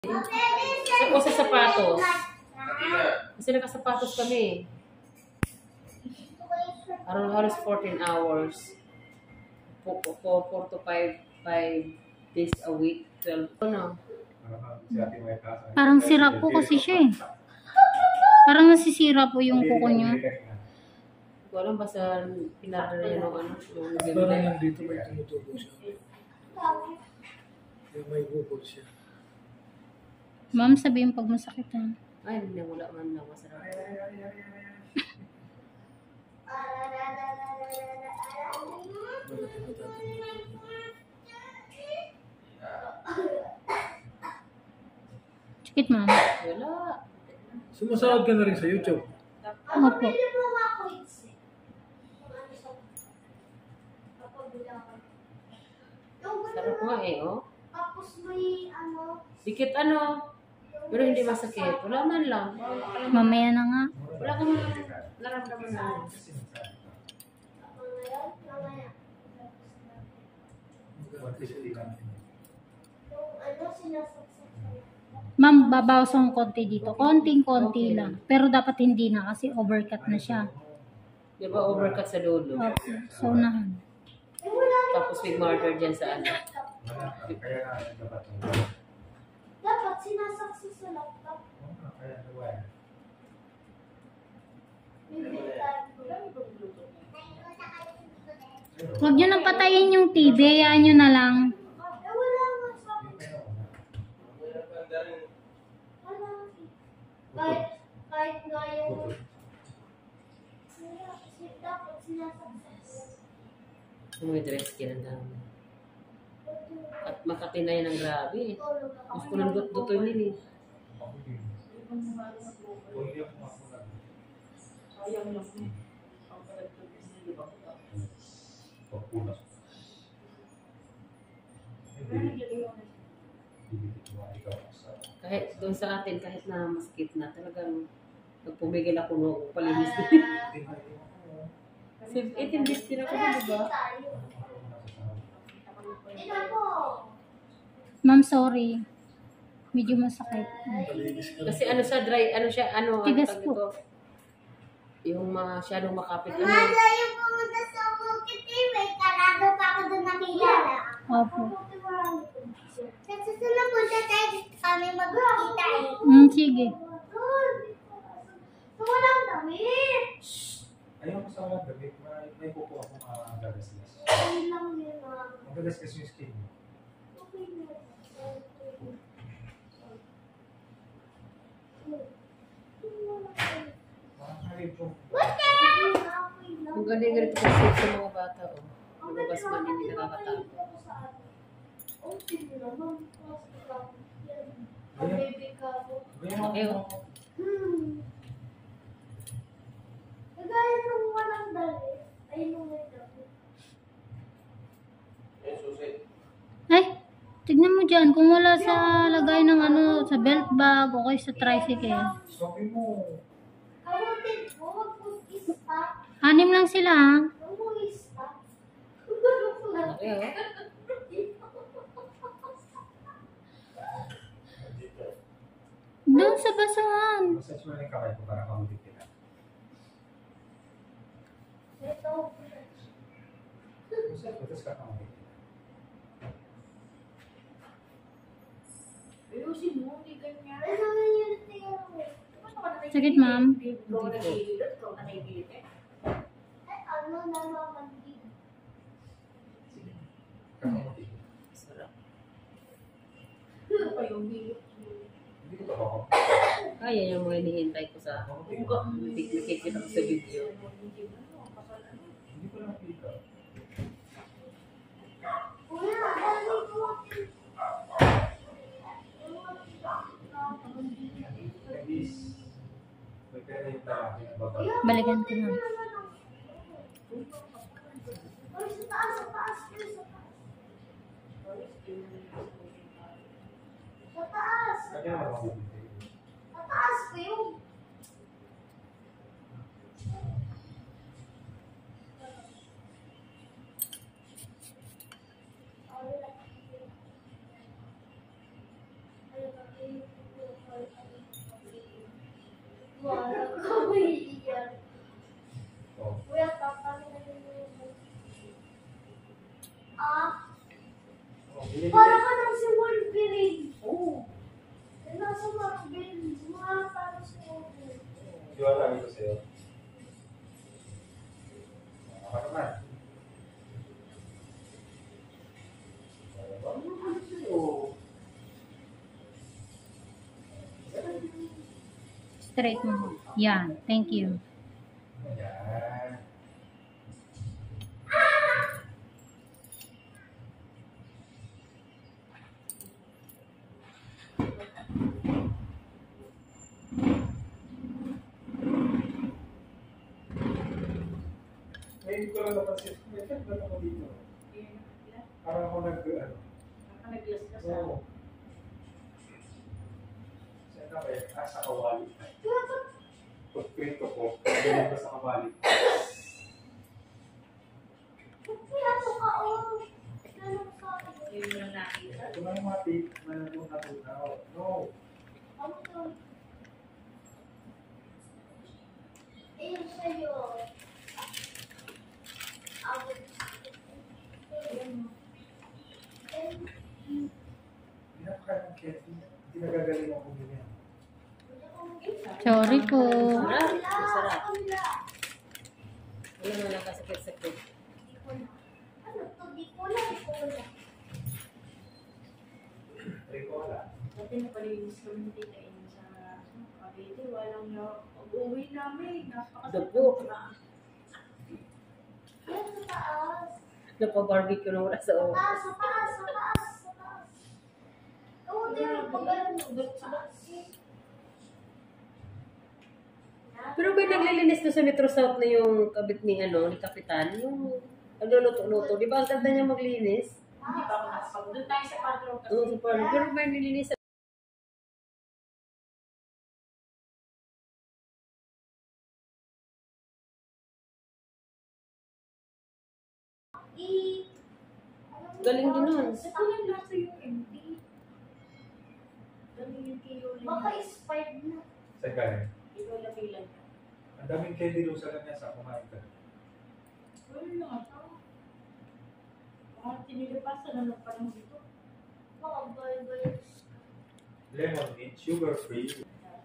O sa sapatos. Kasi nakasapatos kami. Around halos 14 hours. 4 to 5 days a week. 12. Ano? Parang sira po kasi siya eh. Parang nasisira po yung kuko niya. Hindi ko alam, basta pinadala niya ng ano. Parang nandito may tumutubo siya. Yung may bukol siya. Ma'am, sabihin pag masakit ha. Ay, hindi, wala man lang masarap. Sakit ma'am. Wala. Sumasahod ka na rin sa YouTube. Opo. Sarap nga eh, oh. Tapos may ano. Dikit ano. Pero hindi masakit. Wala man lang. Mamaya na nga. Wala kang naramdaman na. Ma'am, babawas ang konti dito. Konting-konti lang. Pero dapat hindi na kasi overcut na siya. Di ba overcut sa dulo? Opo. So, unahan. Tapos may marker dyan sa ano. Dapat sinasaksa sa laptop. Huwag nyo nang patayin yung TV. Hayaan nyo na lang. Wala nga sa akin. Kahit nga yung... Dapat sinasaksa. May dress skin ang dami. At Makati na yan ang grabe. Gusto ko ng dutoy nila eh. Kahit doon sa atin, kahit na maskit na, talagang nagpumigil ako no, palinis din. 18 days din ako, di ba? Ma'am, sorry. Medyo masakit. Kasi ano siya, dry, ano siya, ano, Tigas ano po. ito? Yung masyadong makapit, ano. Mada yung pumunta sa Bukit TV, karado pa ako doon nakilala. Opo. Sa susunod punta tayo kami magkikita eh. Sige. So, walang damit. Ayaw ko sa mga damit, may kukuha akong gagasgas. Ayun lang yun ah. Magagasgas yung skin mo. Okay na. Ang galing-galing ko kasi sa mga bata, oh. Lumabas man, hindi nakakatawa. Okay, oh. Kagaya nung walang dali, ay nung may dali. Ay, tignan mo dyan. Kung wala sa lagay ng ano, sa belt bag o kaya sa tricycle. Stopin mo. Kamutin mo, wag mo i-stop. 6 lang sila ha. Wag mo i-stop. Okay, oh. Doon sa basuhan. Massage mo na yung kamay ko para kamulit kita. Ito. Massage mo, tapos kakamulit kita. Ayusin mo, hindi ganyan. Ano nga yun tingnan mo? Sakit ma'am. Ay, ano naman din. Kakamulit. Sarap. Hindi ko ito ako. Kaya yung mga hinihintay ko sa nakikita ko sa video. Hindi ko nakita. Kuya, dali ko. May pera yung talaki na baba. Balikan ko ma'am. Ay, sa taas, sa taas. Sa taas. Kaya naman ako dito. Sa taas ko yun. Wala kami yan. Oh. Kuya, papakita niyo yung... Ah, Oh, bili. para ka nang si Wolverine. Oo. Nasa Marvel, mga para si Wolverine. Di ba sabi ko sa'yo? Ako naman. Oo. Straight mo. Yan. Thank you. Yan. Ngayon ko lang napansin. May effect ba ako dito? Parang ako nag-ano. Oo. Saan na kaya? Sa kawali. Pagprito ko, galing ko sa kawali. Kuya, ka, oh. Ganun ka. Ito na yung mga tape na natutunaw. No. Ano to? Ayun sa'yo. Abot. Hindi na kaya ng Kevin. Hindi nagagaling ako ganyan. Sorry po. Sarap. Masarap. Kabila. Wala na nakasakit-sakit. Ano to? Di ko lang. Ricola. Dati napalinis kami ng titayin sa Cavite. Walang pag-uwi namin. Dugo. Yan sa taas. Napa-barbecue na wala sa Sa oras. taas, sa taas, sa taas, sa taas. Oo, din ang pag-ano. Sa taas. Pero may naglilinis doon sa Metro South na yung kabit ni ni Kapitan. Yung nagluluto-luto. Di ba ang ganda niya maglinis? Hindi pa ako nakapag. Doon tayo sa Padro kasi. Oo, sa parang. Pero may nililinis. Galing din nun. Sa kulang laso yung MT. Galing yung kilo lang. Baka expired na. Saan galing? Ikaw lang bilang ka. Ang daming candy doon sa kanya sa kumain ka. Wala lang ito. Baka tinilipasan na ng panahon dito. Baka bay-bay. Lemon mint, sugar free. Ito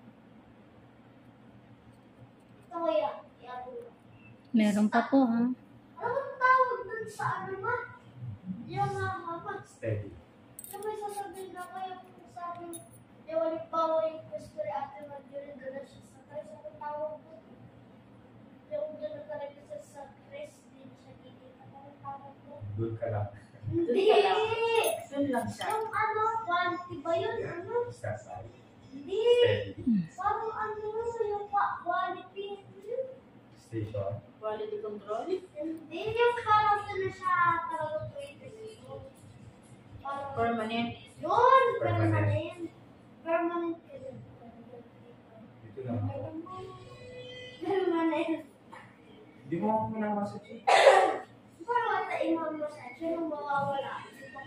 kaya. Iato. Meron pa po, ha? Ano ang tawag dun sa ano ma? Yung mama. Steady. Yung may sasabihin na kayo kung sabi yung halimbawa yung gusto rin ate mag-durin doon na siya sa tres. Ano tawag doon? Yung doon na talaga siya sa tres, din siya kikita. Ano tawag doon? Doon ka lang. Hindi! Doon lang siya. Yung ano, quality ba yun? Ano? Sasay. Hindi! Steady. Parang ano yung quality? Station. Quality control. Hindi yung parang doon na siya talaga created. Parang Permanent. yun! Permanent. Permanent. Permanent ka dun. Dito lang ako. Permanent. Hindi mo ako minamassage eh. Parang sa imam mo sa yun, mawawala.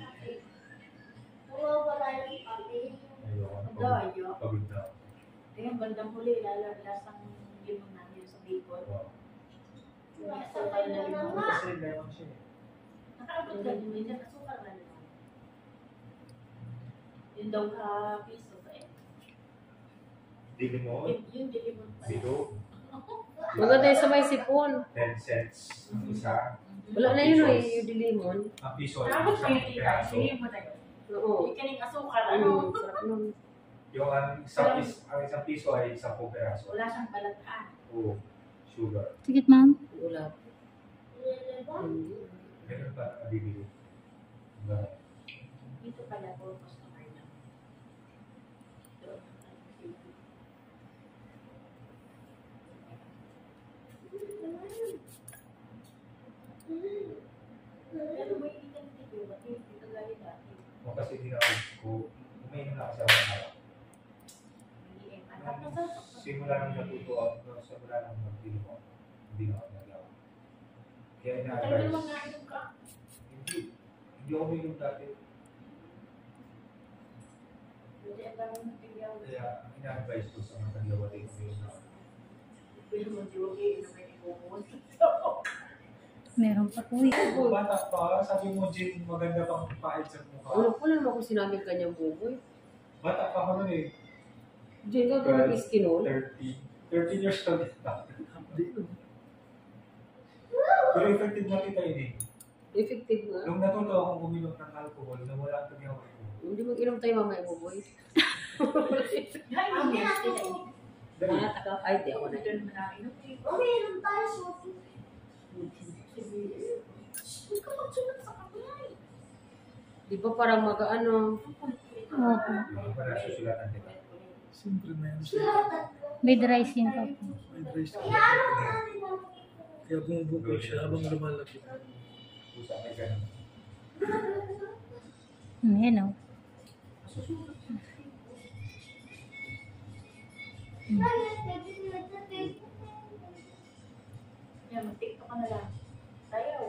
Mawawala yung papel. Ayoko na. Dayo. Pagod na. Ayun, bandang huli. Lasang limon namin sa Bicol. Wow. Nasakay na Ako nga. kasi lemon siya eh. Nakaabot ka din minsan. Asukar na lang. Yun daw ka piso ba eh. Dili mo. Yun, dilimon pa. Dito. Maganda yung sa may sipon. 10 cents. Ang isa. Wala na yun yung dilimon. Ang piso ay Tapos isang kayo piraso. dilimon na yun. Oo. Yung kaning asukar, Ano? ano? Sarap nun. Yung ang isang piso ay 10 piraso. Wala siyang balataan. Oo. Sugar. Sige, ma'am. Wala. Ganun ba nabibili? Ba? Dito pala po, customer na. Doon. Pero may identity ba? Dito galing dati. O kasi di na ako, umiinom na kasi ako ng alak. Hindi eh. Anak na sa Simula nang natuto ako, simula nang magdilim ako, hindi na ako naglawa. Kaya Talaga ina-advise, naman nga yung ka. hindi ako umiinom dati. Hindi ang dami ng tingyaw. Kaya ina-advise ko sa mga taglawali ko umiinom na ako. Pero mo di wag na may ipupos. Meron pa po eh. Bata pa, sabi mo, Jim, maganda pang pahit sa mukha. Ano po naman ako sinabing kanyang buboy? Bata pa ako nun eh. Diyan ka ba nag-iskinol? 13 years old pa. Pero effective na kita yun eh. Effective nga. Nung natuto akong uminom ng alcohol, nawala ang tagyaw ko. Hindi mag-inom tayo mamaya, buboy. Ay, Ang hindi ginagawa. Dali. Ay, di ako na. Doon mo na inom eh. Okay, inom tayo, Sophie. Huwag ka magsunod sa kanya eh. Di ba parang mag-ano? Opo. Para susulatan kita. Siyempre na yan. Sulatan ko. May dry skin pa po. May dry skin. Inaano ko natin ang Kaya bumubukol siya habang lumalaki. Usap ay ganun. Yan o. Yan, mag-tiktok ka na lang. Tayo.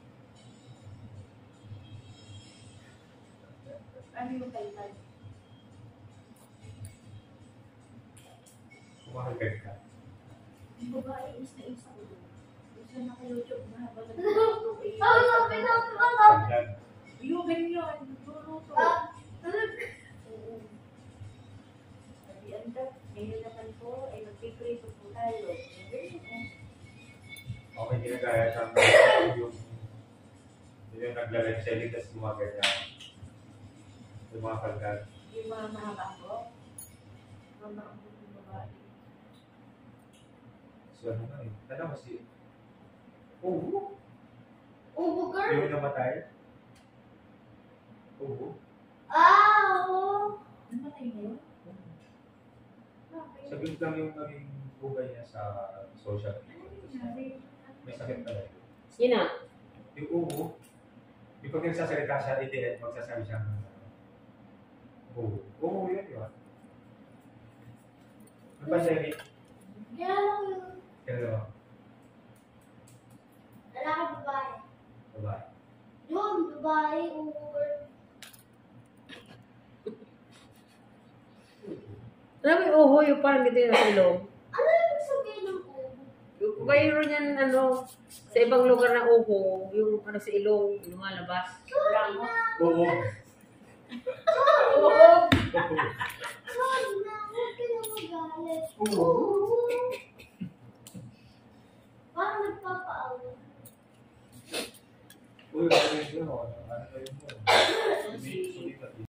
Ano yung kailan? Kumahagad ka. Yung babae is na isa ko. Isa na kayo YouTube na habang Oh, sabi na ako. Paglag. yung ganyan, luluto. Oo. Sabi, anda, ngayon naman po, ay magpiprito po tayo. Okay, ginagaya sa yung naglalag siya, tapos gumagaya. Yung mga paglag. Yung mga mahaba ko. Mga maambot yung babae. So ano nga eh. Tanda mo si... Oo. Ubo girl. Yung namatay. Oo. Ah, oo. Namatay na yun? Bakit? Sabi lang yung naging bugay niya sa social Ano media. yung nangyari? May sakit pala yun. Yun na. Yung oo. Yung pag nagsasalita siya, itinet, magsasabi siya ng oo. Oo, yun yun. Ano ba siya yun? Kaya lang yung Kaya naman, lalaki babae. babae. Yun, babae, ubo girl. Alam mo yung uho, yung parang dito yung nasa ilong. Ano yung sabihin ng ubo? Yung mayroon yan, ano, sa ibang lugar na uho, yung ano sa ilong, yung lumalabas. Lango. Oo. Sorry na, huwag ka na magalit. Oo.